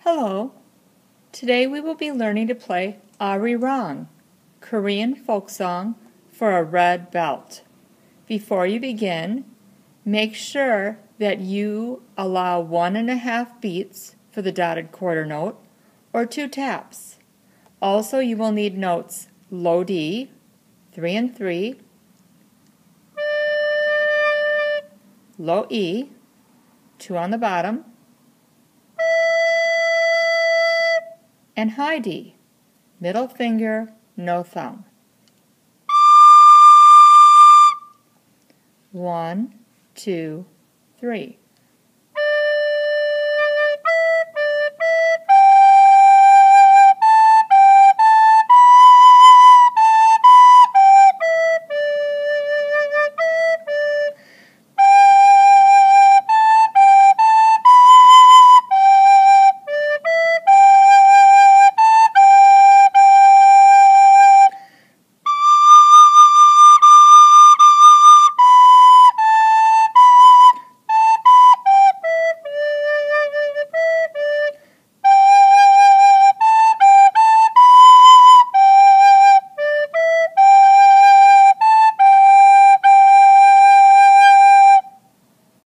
Hello. Today we will be learning to play Arirang, Korean folk song for a red belt. Before you begin, make sure that you allow 1.5 beats for the dotted quarter note or 2 taps. Also, you will need notes low D, 3 and 3, low E, 2 on the bottom, and high D, middle finger, no thumb. 1, 2, 3.